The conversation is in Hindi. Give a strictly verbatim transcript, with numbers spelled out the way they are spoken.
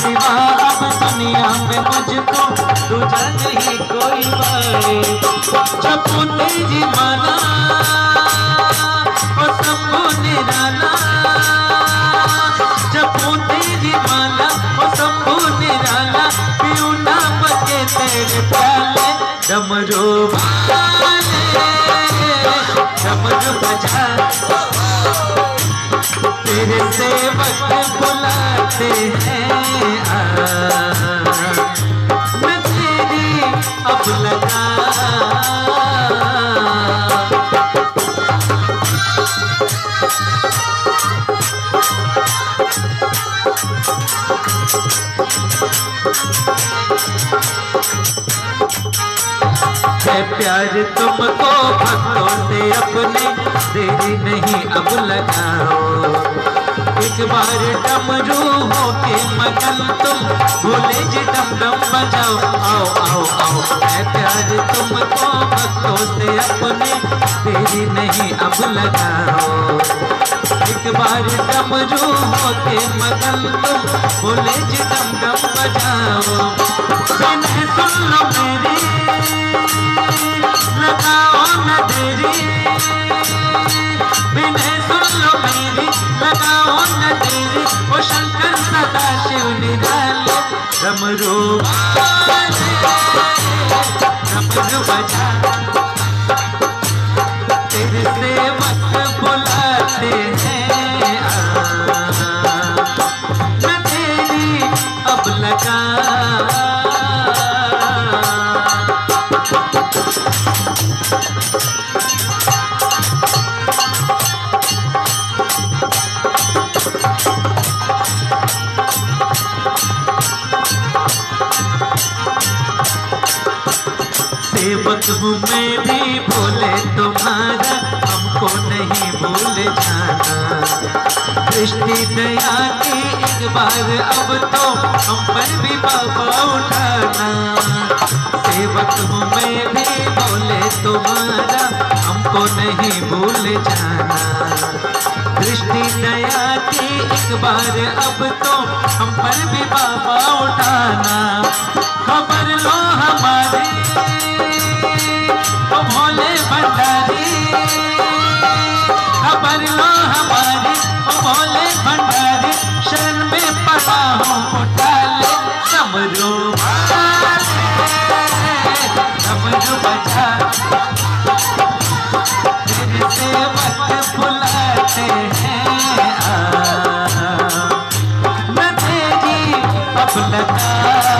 सिवा अब दुनिया में मुझको तुझा नहीं कोई भाई। जपू तेरी माला ओ शंभु निराला, जपू तेरी माला ओ शंभु निराला, पीऊं नाम के तेरे प्याले, डमरू वाले डमरू बजा, तेरे सेवक बुलाते हैं आ, मैं तेरी अब लगा। है प्यार तुमको भक्तों से अपने, देरी नहीं अब लगाओ। एक बार डमरू हो के मगन तुम, भोले जी डम डम बजाओ, आओ आओ आओ। है प्यार तुमको भक्तों से अपने, देरी नहीं अब लगाओ। एक बार डमरू हो के मगन तुम, भोले जी डम डम बजाओ। बिन सुन लो मेरी लगाओ न देरी, बिन्हें सुन लो मेरी लगाओ न देरी। ओ शंकर सदा शिव निराले, डमरू वाले डमरू बजा, तेरे सेवक बुलाते हैं आ, मैं तेरी अब लगा। सेवक हूँ मैं भी भोले तुम्हारा, हमको नहीं भूल जाना। दृष्टि दया की एक बार अब तो हम पर भी बाबा उठाना। सेवक हूँ मैं भी भोले तुम्हारा, हमको नहीं भूल जाना। दृष्टि दया की एक बार अब तो हम पर भी बाबा उठाना। खबर लो हमारी ओ भोले भंडारी, खबर लो हमारी ओ भोले भंडारी, शरण में पड़ा हूँ उठा ले, डमरू वाले डमरू बजा, तेरे सेवक बुलाते हैं आ, मैं तेरी अब लगा।